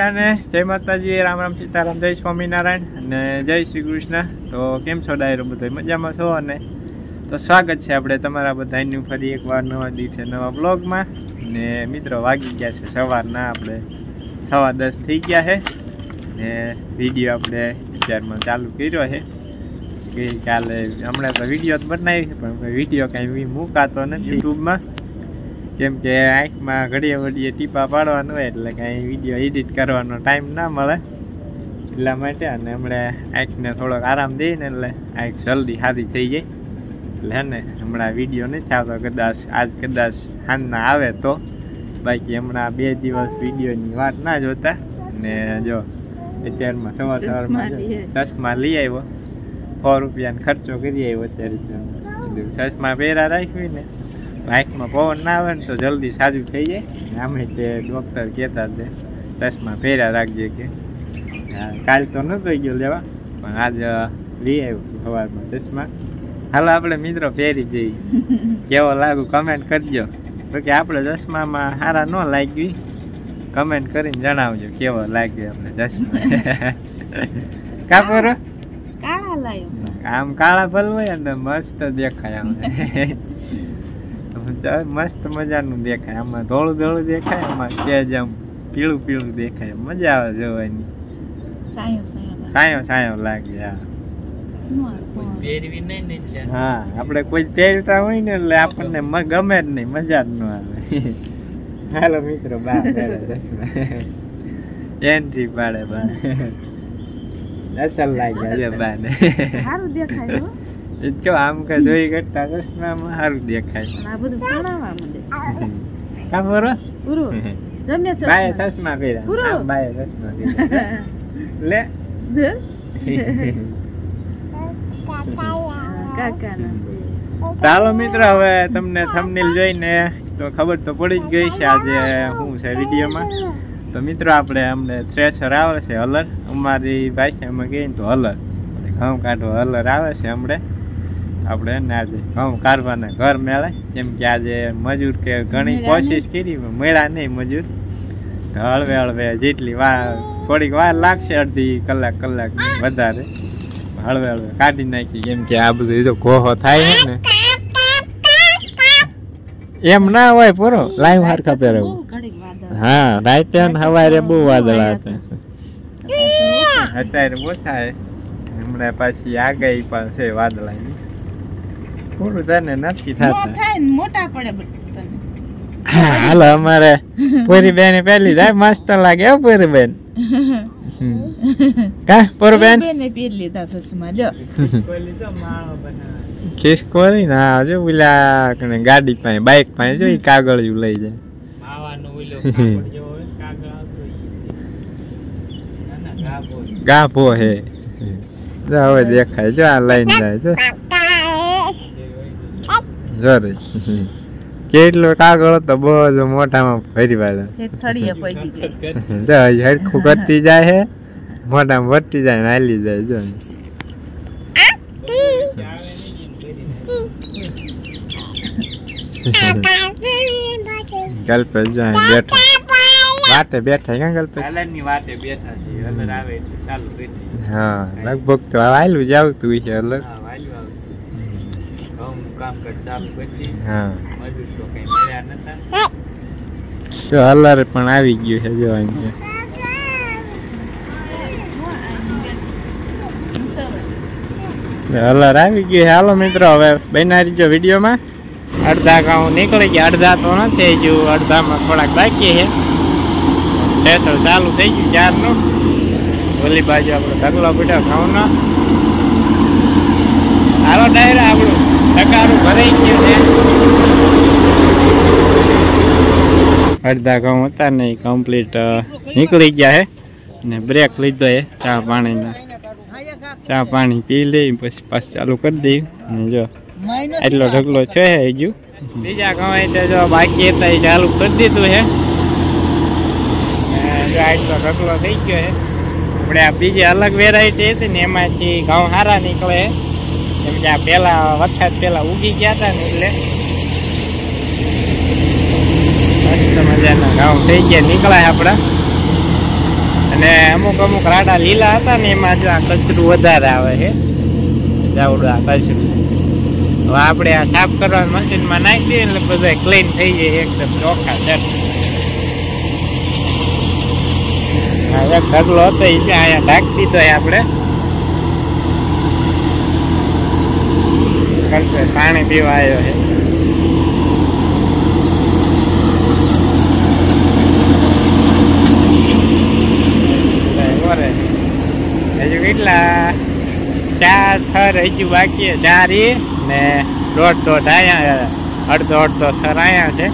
બધાને જય માતાજી, રામ રામ સીતારામ, જય સ્વામિનારાયણ અને જય શ્રી કૃષ્ણ। તો કેમ છો ડાયરો, બધા મજામાં છો? અને તો સ્વાગત છે આપણે તમારા બધાનું ફરી એકવાર નવા દિવસે નવા બ્લોગમાં। ને મિત્રો વાગી ગયા છે સવારના, આપણે 10:15 થઈ ગયા છે ને વિડીયો આપણે અત્યારમાં ચાલુ કર્યો છે। ગઈકાલે હમણાં તો વિડીયો જ બનાવી છે પણ વિડીયો કાંઈ મૂકાતો નથી યુટ્યુબમાં, કેમ કે આંખમાં ઘડીએ વડીએ ટીપા પાડવાનું હોય એટલે કાંઈ વિડીયો એડિટ કરવાનો ટાઈમ ના મળે એટલા માટે। અને હમણાં આંખને થોડોક આરામ દઈને એટલે આંખ જલ્દી સારી થઈ જાય એટલે હે ને હમણાં વિડીયો નથી આવતો, કદાચ આજ કદાચ સાંજના આવે તો, બાકી હમણાં 2 દિવસ વિડીયોની વાત ના જોતા। ને જો અત્યારમાં સવારમાં ચશ્મા લઈ આવ્યો, 100 રૂપિયાનો ખર્ચો કરી આવ્યો। અત્યારે ચશ્મા પહેરા રાખ્યું ને આંખમાં પવન ના આવે ને તો જલ્દી સાજું થઈ જાય। આમે તે ડૉક્ટર કહેતા છે ચશ્મા પહેર્યા રાખજે કે, કાલ તો નહોતો ગયો લેવા પણ આજ લઈ આવ્યો સવારમાં ચશ્મા। હાલો આપણે મિત્રો પહેરી જઈએ, કેવો લાગુ કમેન્ટ કરજો, તો કે આપણે ચશ્મામાં સારા ન લાગ્યું કમેન્ટ કરીને જણાવજો કેવો લાગ્યો આપણે ચશ્મા। કાપરો કાળા લાયો, આમ કાળા ભલ હોય ને મસ્ત દેખાય, આમ મસ્ત મજાનું દેખાય, આમાં ધોળું ધોળું દેખાય, આમાં તેજ આમ પીળું પીળું દેખાય, મજા આવે જોવાની, સાયો સાયો લાગે। હા આપણે કોઈ પહેરતા હોય ને એટલે આપણને ગમે જ નહીં, મજા જ ન આવે। હાલો મિત્રો બહાર એન્ટ્રી પાડે બહાર, અસલ લાગે બાને, સારું દેખાય જો આમ કે જોઈ કરતા ચશ્મામાં સારું દેખાય। આ બધું ભણાવવા માંડે કા બરો પૂરો જમે છે બાય ચશ્મા પહેર્યા, બાય ચશ્મા પહેર્યા લે કાકાના છે। ચાલો મિત્રો હવે તમને થંબનેલ જોઈને તો ખબર તો પડી જ ગઈ છે આજે શું છે વિડીયોમાં। તો મિત્રો આપણે અમને થ્રેશર આવે છે હલર, અમારી ભાષામાં કહીએ ને તો હલર, ઘઉં કાઢો હલર આવે છે હમણાં આપણે ને આજે ઘઉં કાઢવાના ઘર મેળાય, કેમ કે આજે મજૂર કે ઘણી કોશિશ કરી મળ્યા નહીં મજૂર, હળવે હળવે જેટલી વાર થોડીક વાર લાગશે, અડધી કલાક વધારે હળવે હળવે કાઢી નાખી, કેમ કે આ બધું જો કોહો થાય છે ને એમ ના હોય પૂરો લાઈવ હરખા પહેરવું। હા રાતે સવારે બહુ વાદળા હતા, અત્યારે ઓછા હમણાં પાછી આગાહી પણ છે વાદળાની, પૂરું તને નથી થતા મોટા પડે। હાલો અમારે પૂરી બેન પહેલી જાય મસ્ત લાગે પૂરી બેન, કા પૂરી બેન પહેરી લીધા ચશ્મા લ્યો, ખિસકોલી ના જો પેલા ગાડી પાસે બાઈક પાસે જો કાગળિયું લઈ જાય, ગાભો હે હવે દેખાય જો આ લઈને જાય જો જોરે કેટલો કાગળ તો બધો મોઢામાં ભરી વાળે હરખું કરતી જાય હે, મોઢામાં ભરતી જાય ને હાલી જાય જો ગલ્પે જાય બેઠા વાટે બેઠા ક્યાં ગલ્પે ની વાટે બેઠા છે, હલર આવે એટલે ચાલુ કરી। હા લગભગ તો વાયલું જ આવતું હોય છે હલર, કામ કર ચાલુ કરી। હા મજૂર તો કઈ મળ્યા નતા, જો હલર પણ આવી ગયું છે જો અહીંયા હલર આવી ગયું છે। હાલો મિત્રો હવે બનાવી જો વિડીયોમાં, અડધા ઘઉં નીકળી ગયા, અડધા તો નથી ગયું, અડધામાં થોડાક બાકી છે, ટેસર ચાલુ થઈ ગયું ચારનું, ઓલી બાજુ આપણો ઢગલો પીડ્યો ઘઉંનો। હાલો ડાયરા આપણું ટકારું ભરાઈ ગયું છે, અડધા ઘઉં હતા ને કમ્પ્લીટ નીકળી ગયા છે ને બ્રેક લીધો છે ચા પાણીના, ચા પાણી પી લઈ પછી પાછું ચાલુ કરી દઈએ ને જો એટલો ઢગલો છે હજુ, બીજા ઘઉં એટલે જો બાકી હતા એ ચાલુ કરી દીધું છે, આટલો ઢગલો થઈ ગયો છે। આપણે આ બીજી અલગ વેરાયટી હતી ને એમાંથી ઘઉં સારા નીકળે, કેમ કે આ પેલા વરસાદ પેલા ઉગી ગયા હતા ને એટલે મસ્ત મજાના ઘઉં થઈ ગયા નીકળાય આપડા। અને અમુક અમુક રાડા લીલા હતા ને એમાં જો આ કચરું વધારે આવે છે જાવડું આ કચરું. હવે આપણે આ સાફ કરવાની મશીનમાં નાખી દઈએ એટલે બધા ક્લીન થઈ જાય એકદમ ચોખ્ખા છે. એક ઢગલો હતો એ છે અહીંયા ઢાંકી દીધો આપણે. પાણી પીવા આવ્યો છે. હજુ કેટલા 4 થર હજુ બાકી, 4 ને 1.5 અહીંયા, અડધો થર અહીંયા છે.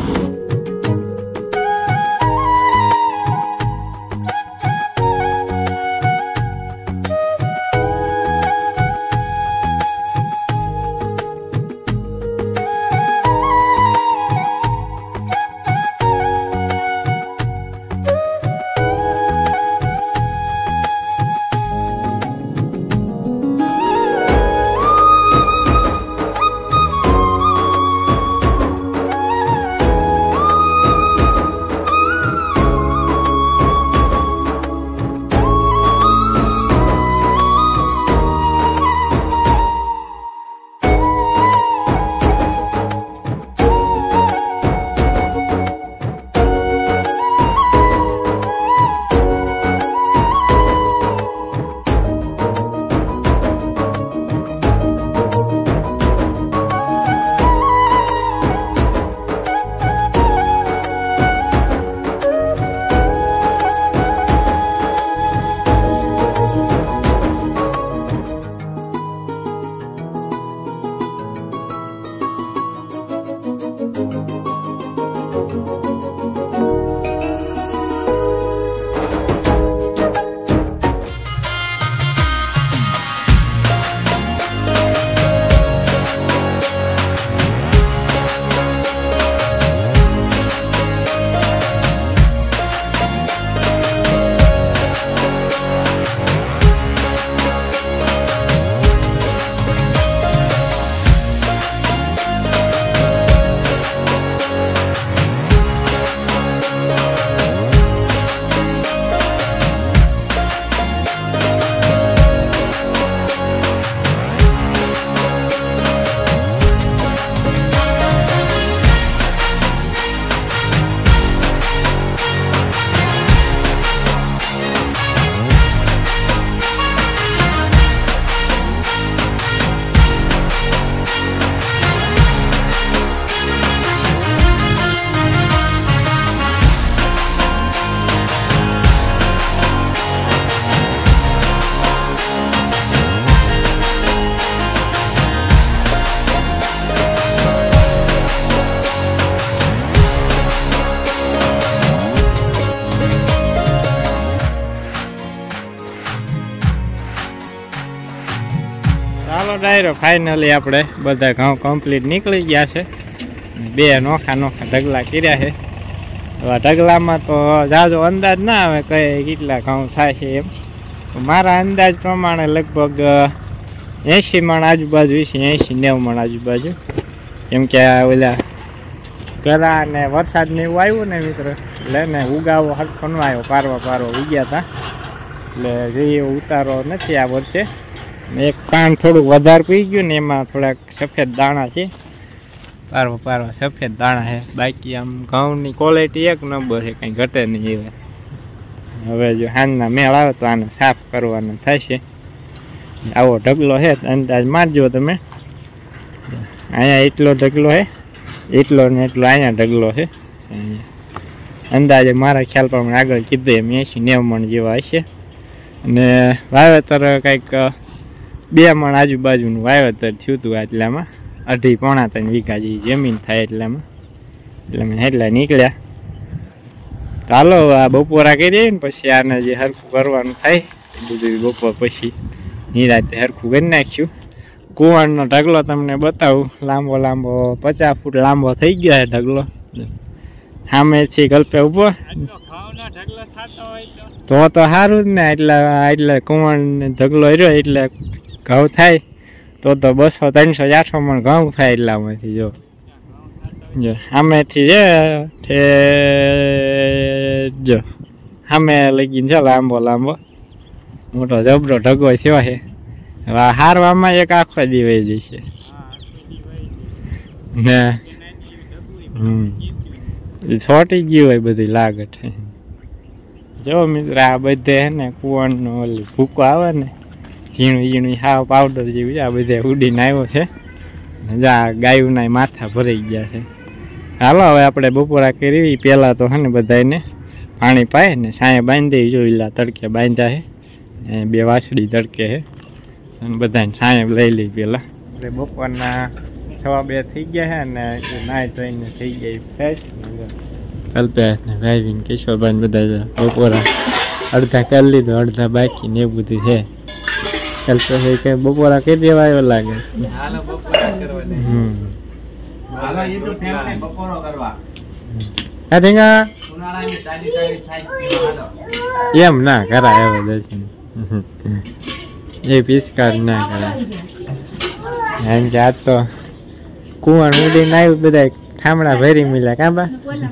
ચાલો ડાયરો ફાઇનલી આપણે બધા ઘઉં કમ્પ્લીટ નીકળી ગયા છે. 2 નોખા ઢગલા કર્યા છે. હવે ઢગલામાં તો જાજો અંદાજ ના આવે કઈ કેટલા ઘઉં થાય છે એમ. મારા અંદાજ પ્રમાણે લગભગ 80 મણ આજુબાજુ, 80-90 મણ આજુબાજુ. કેમ કે ઓલા ગરા ને વરસાદ ને એવું આવ્યું ને મિત્રો, એટલે ને ઉગાવો હરખો ન આવ્યો, પારવા ઉગ્યા હતા, એટલે જે ઉતારો નથી આ વર્ષે. એક પાન થોડુંક વધારે પી ગયું ને એમાં થોડાક સફેદ દાણા છે, પારવા સફેદ દાણા છે. બાકી આમ ઘઉંની ક્વોલિટી એક નંબર છે, કંઈ ઘટે નહીં. હવે જો હાંજના મેળ આવે તો આને સાફ કરવાનો થશે. આવો ઢગલો છે, અંદાજ મારજો તમે. અહીંયા એટલો ઢગલો છે, એટલો ને એટલો અહીંયા ઢગલો છે. અંદાજે મારા ખ્યાલ પ્રમાણે આગળ કીધું એમ 80-90 મણ જેવા હશે. અને વાવેતર કંઈક 2 મણ આજુબાજુનું વાવેતર થયું હતું. એટલામાં 2.5-3 વીઘા જેવી જમીન થાય એટલામાં, એટલે મેં એટલા નીકળ્યા. ચાલો આ બપોરા કરીએ ને પછી આને જે હરખું કરવાનું થાય બધું બપોર પછી નિરાતે હરખું કરી નાખ્યું. કુવાણનો ઢગલો તમને બતાવું, લાંબો 50 ફૂટ લાંબો થઈ ગયો છે ઢગલો. સામેથી ગલ્પે ઉભો તો સારું જ ને. એટલે કુવાણ ઢગલો રહ્યો એટલે ઘઉં થાય તો 200, 300, 400 મણ ઘઉં થાય એટલામાંથી. જો આમેથી જો સામે લગીને છે લાંબો લાંબો મોટો જબરો ઢગો થયો છે. હવે હારવામાં એક આખો દી વહી જશે ને. છોટી ગયું હોય બધી લાગત. જો મિત્ર આ બધે હે ને કુવાણનો ઓલી ભૂકો આવે ને ઝીણું ઝીણું હાવ પાવડર જેવું આ બધે ઉડીને આવ્યો છે. જા ગાયુંના માથા ભરાઈ ગયા છે. હાલો હવે આપણે બપોરા કરી પહેલાં તો હે ને બધાને પાણી પાય ને સાંયે બાંધી જોઈલા તડકે બાંધ્યા છે. બે વાસળી તડકે છે અને બધાને સાંયે લઈ લઈ પહેલાં. એટલે બપોરના 2:15 થઈ ગયા છે ને નાહી ધોઈને થઈ ગઈ ફ્રેશ. કલ્પેશ ને ડ્રાઇવિંગ કિશોરભાઈ બધા બપોરા અડધા કરી લીધું અડધા બાકી ને એવું બધું છે. કલ્પેશ કે બપોરા કરી દેવા આવ્યો લાગે. એમ ના કરાય હવે દર્શન એ પિસ્કાર ના કરાય. એમ કે આજ તો કુવાણ ઉડીને આવ્યું બધા ઠામડા ભરી મળ્યા કાબા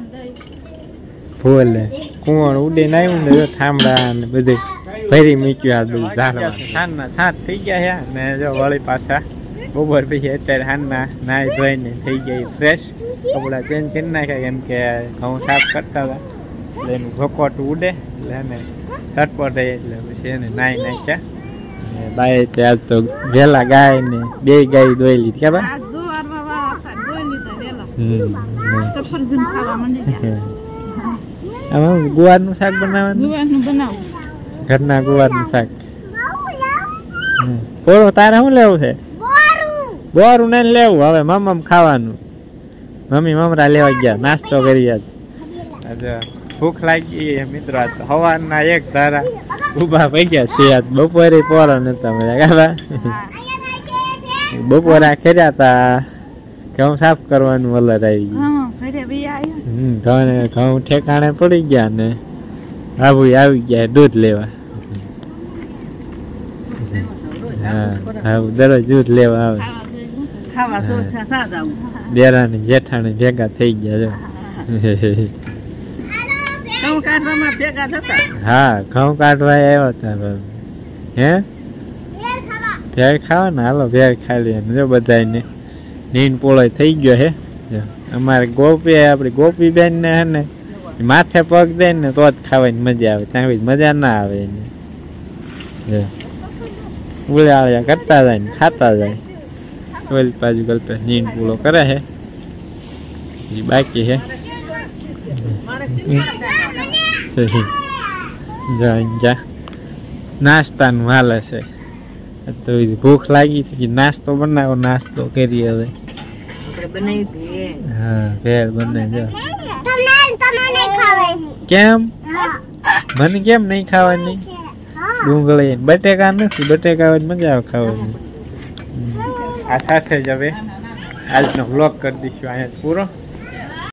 ભૂલે કુવાણ ઉડીને આવ્યું ને ઠામડા ને બધું ભરી મૂક્યું. આ બધું ઝાડવા સાંજના 7 થઈ ગયા છે ને જો વળી પાછા બપોર પછી અત્યારે સાંજના નાહી ધોઈને થઈ ગઈ ફ્રેશ. કપડા ચેન્જ કરી નાખ્યા કેમ કે ઘઉં સાફ કરતા હતા એટલે એનું ભકોટું ઉડે એટલે એને ચટપટ એટલે પછી એને નાહી નાખ્યા. બાય ત્યાં તો વેલા ગાય ને 2 ગાય દોઈ લીધી કે બા. ગુવારનું શાક બનાવવાનું ઘરના ગુવારનું શાક. પોરો તારે શું લેવું છે? બોરું ને લેવું હવે મમ્મ ખાવાનું. મમ્મી મમરા લેવા ગયા નાસ્તો કરી આજે ભૂખ લાગી મિત્રો. આજ સવારના 1 ધારા ઉભા પડી ગયા છે. આજ બપોરે પોરો નતા મળ્યા બપોરા ખેર્યા તા ઘઉં સાફ કરવાનું વલર આવી ગયું. ઘઉં ઠેકાણે પડી ગયા ને આબુ આવી ગયા દૂધ લેવા. હા દરરોજ દૂધ લેવા આવે. દેરાની જેઠાણી ભેગા થઈ ગયા છે. હા ઘઉં કાઢવા આવ્યા હતા. હે ભેળ ખાવા ને હાલો ભેળ ખાઈ લઈએ. જો બધાને નીન પોળો થઈ ગયો હે. અમારે ગોપી આપડી ગોપી બેન ને હે ને માથે પગ દે ને તો જ ખાવાની મજા આવે. ત્યાં મજા ના આવે એને ઉળ્યા કરતા જાય ને ખાતા જાય. ઓલી બાજુ ગલ્પે નીન પૂળો કરે છે બાકી છે. નાસ્તાનું હાલે છે તો ભૂખ લાગી હતી નાસ્તો બનાવો. નાસ્તો કરીએ હવે. હા ભેળ બનાવી. કેમ મને કેમ નહીં ખાવાની? ડુંગળી બટેકા નથી. બટેકા મજા આવે ખાવાની. આ સાથે જ હવે આજનો વ્લોગ કરી દઈશું અહીંયા પૂરો.